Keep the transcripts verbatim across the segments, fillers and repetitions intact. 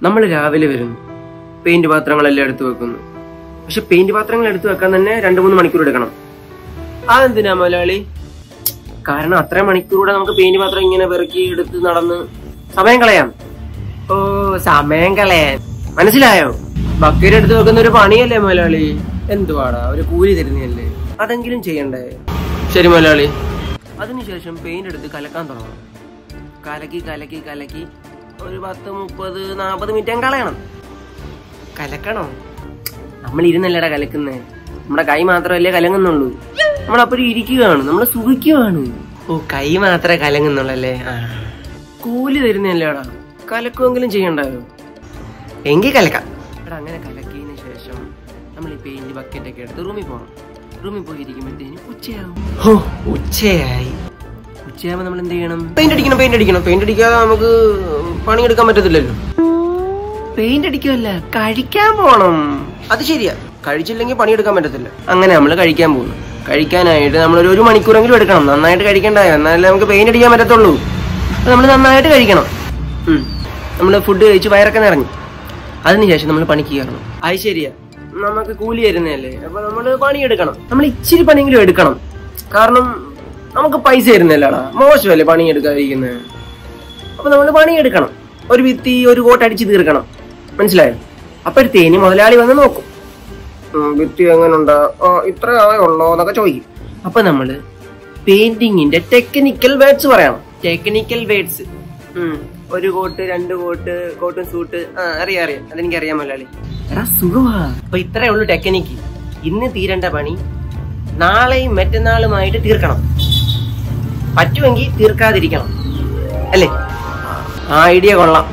നമ്മൾ രാവിലെ വരുന്നു, പെയിന്റ് പാത്രങ്ങളെല്ലാം എടുത്തു വെക്കുന്നു. പക്ഷെ പെയിന്റ് പാത്രങ്ങൾ എടുത്തു വെക്കാൻ തന്നെ രണ്ടു മൂന്ന് മണിക്കൂർ എടുക്കണം. അതെന്തിനാ മുതലാളി? കാരണം അത്രയും മണിക്കൂറൂടെ നമുക്ക് പെയിന്റ് പാത്രം ഇങ്ങനെ പെറുക്കി എടുത്ത് നടന്ന് സമയം കളയാം. ഓ, സമയം കളയാൻ മനസ്സിലായോ? ബക്കറ്റ് എടുത്ത് വെക്കുന്ന ഒരു പണിയല്ലേ മുതലാളി? എന്തുവാടാ, ഒരു കൂലി തരുന്നതല്ലേ, അതെങ്കിലും ചെയ്യണ്ടേ? ശരി മുതലാളി. അതിനുശേഷം പെയിന്റ് എടുത്ത് കലക്കാൻ തുടങ്ങണം. കലക്കി കലക്കി കലക്കി ഒരു പത്ത് മുപ്പത് നാപ്പത് മിനിറ്റ് കളയണം. കലക്കണം. നമ്മൾ ഇരുന്നല്ലടാ കലക്കുന്നേ, നമ്മുടെ കൈ മാത്രമല്ലേ കലങ്ങുന്നുള്ളൂ. നമ്മളപ്പഴും ഇരിക്കുകയാണ്, നമ്മള് സുഖിക്കുകയാണ്. ഓ, കൈ മാത്രമേ കലങ്ങുന്നുള്ളല്ലേ? ആ, കൂലി തരുന്നല്ലേടാ, കലക്കുമെങ്കിലും ചെയ്യണ്ടായോ? എങ്കിൽ കലക്കാം. എടാ, അങ്ങനെ കലക്കിയതിന് ശേഷം നമ്മൾ ഈ പെയിന്റ് ബക്കറ്റ് ഒക്കെ എടുത്ത് റൂമിൽ പോകണം. റൂമിൽ പോയി ഇരിക്കുമ്പോഴത്തേന് ഉച്ചയാവും. ഓ, ഉച്ചയായി. ഉച്ചയാകുമ്പോൾ നമ്മൾ എന്ത് ചെയ്യണം? പെയിന്റ് അടിക്കണം. പെയിന്റ് അടിക്കണം പെയിന്റ് അടിക്കാതെ നമുക്ക് പണിയെടുക്കാൻ പറ്റത്തില്ലല്ലോ. പെയിന്റ് അടിക്കുമല്ല, കഴിക്കാൻ പോണം. അത് ശരിയാ, കഴിച്ചില്ലെങ്കിൽ പണിയെടുക്കാൻ പറ്റത്തില്ല. അങ്ങനെ നമ്മൾ കഴിക്കാൻ പോകുന്നു. കഴിക്കാനായിട്ട് നമ്മളൊരു ഒരു മണിക്കൂറെങ്കിലും എടുക്കണം. നന്നായിട്ട് കഴിക്കണ്ടായോ? എന്നാലേ നമുക്ക് പെയിന്റ് അടിക്കാൻ പറ്റത്തുള്ളൂ. നമ്മൾ നന്നായിട്ട് കഴിക്കണം. നമ്മൾ ഫുഡ് കഴിച്ച് വയറൊക്കെ നിറഞ്ഞു. അതിനുശേഷം നമ്മൾ പണിക്ക് കയറണം. അത് ശരിയാ, നമുക്ക് കൂലി തരുന്നതല്ലേ, അപ്പൊ നമ്മൾ പണിയെടുക്കണം. നമ്മൾ ഇച്ചിരി പണിയെങ്കിലും എടുക്കണം. കാരണം നമുക്ക് പൈസ തരുന്നല്ലേടാ, മോശമല്ലേ പണിയെടുക്കാതിരിക്കുന്നത്? അപ്പൊ നമ്മൾ പണിയെടുക്കണം. ഒരു ഭിത്തി ഒരു കോട്ട് അടിച്ച് തീർക്കണം. മനസ്സിലായോ? അപ്പോഴത്തേന് മുതലാളി വന്ന് നോക്കും. ഭിത്തി എങ്ങനെയുണ്ടോ, ഇത്ര ഉള്ളോ എന്നൊക്കെ ചോദിക്കും. അപ്പൊ നമ്മള് പെയിന്റിങ്ങിന്റെ ടെക്നിക്കൽ വേർഡ്സ് പറയണം. Technical words. ഒരു കോട്ട്, രണ്ട് കോട്ട്, കോട്ടും സൂട്ട്. ആ, അറിയാം അറിയാം, അതെനിക്കറിയാൻ മുതലാളി. എടാ സുഖമാ. അപ്പൊ ഇത്രേ ഉള്ളൂ ടെക്നിക്ക്. ഇന്ന് തീരേണ്ട പണി നാളെയും മറ്റന്നാളുമായിട്ട് തീർക്കണം. പറ്റുമെങ്കിൽ തീർക്കാതിരിക്കണം, അല്ലേ? ആ ഐഡിയ കൊള്ളാം.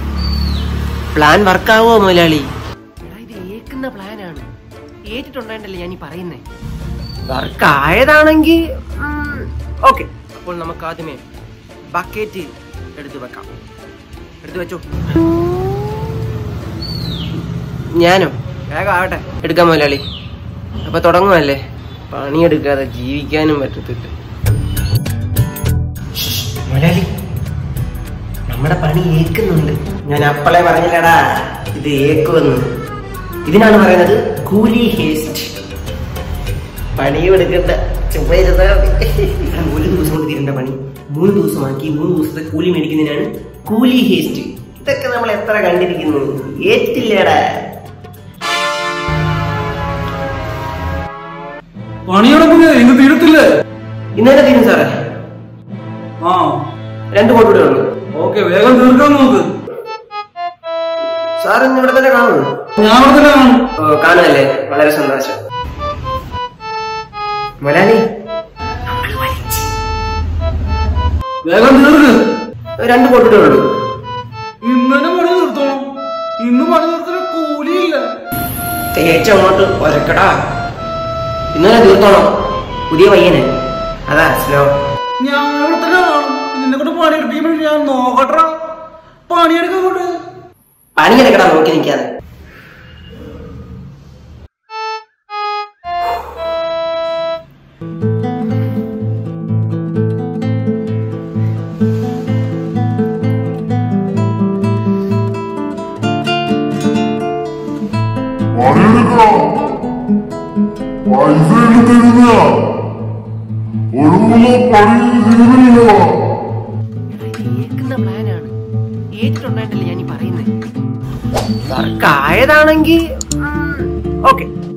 പ്ലാൻ വർക്കാവോ മുതലാളി? ഇത് ഏക്കുന്ന പ്ലാനാണ്, ഏറ്റിട്ടുണ്ടായിട്ടല്ലേ ഞാൻ ഈ പറയുന്നേ. വർക്ക് ആയതാണെങ്കിൽ ഓക്കെ. അപ്പോൾ നമുക്ക് ആദ്യമേ ബക്കറ്റ് എടുത്തു വെക്കാം. എടുത്തു വെച്ചോ. ഞാനോ? വേഗം ആവട്ടെ. എടുക്കാം മുതലാളി. അപ്പൊ തുടങ്ങുമല്ലേ? പണിയെടുക്കാതെ ജീവിക്കാനും പറ്റത്തില്ല മുതലാളി. നമ്മുടെ പണി ഏക്കുന്നുണ്ട്. ഞാൻ അപ്പളെ പറഞ്ഞില്ലടാ ഇത് ഏക്കുമെന്ന്. ഇതിനാണ് പറയുന്നത് കൂലി ഹേസ്റ്റ്. പണിയും എടുക്കണ്ട, ഒരു ദിവസം കൊണ്ട് തീരേണ്ട പണി മൂന്ന് ദിവസമാക്കി മൂന്ന് ദിവസത്തെ കൂലി മേടിക്കുന്നതിനാണ് കൂലി ഹേസ്റ്റ്. ഇതൊക്കെ നമ്മൾ എത്ര കണ്ടിരിക്കുന്നു. ഏറ്റില്ലേടാ? ഇന്നലെ തീരും സാറേ. ആ, രണ്ടു കോട്ട് കൂടെ ഉള്ളു. ഓക്കെ, വേഗം തീർക്കാൻ നോക്ക്. സാർ ഇന്ന് ഇവിടെ തന്നെ കാണുന്നു? ഞാൻ ഇവിടെ തന്നെ കാണും. കാണുമല്ലേ? വളരെ സന്തോഷം മുതലാളി. വേഗം തീർക്ക്. രണ്ടു കോട്ട് ഉള്ളു. ഇന്നലെ പണി തീർത്തോണം. ഇന്ന് പണി തീർത്ത കൂലിയില്ല. തേച്ചങ്ങോട്ട് ഒരക്കടാ. ഇന്നലെ തീർത്തോണം. പുതിയ പയ്യനെ, അതാ സ്ലോ. ഞാൻ ഇവിടെ തന്നെ കാണും. നിന്നെ കൊണ്ട് പണിയെടുപ്പിക്കുമ്പോൾ ഞാൻ നോക്കട്ടാ. പണിയെടുക്കാൻ കൊണ്ട് പണിയെടുക്കടാ, നോക്കി നിൽക്കാതെ. പ്ലാനാണ്, ഏറ്റിട്ടുണ്ടായിട്ടല്ലേ ഞാൻ ഈ പറയുന്നേ. വർക്ക് ആയതാണെങ്കിൽ ഓക്കെ.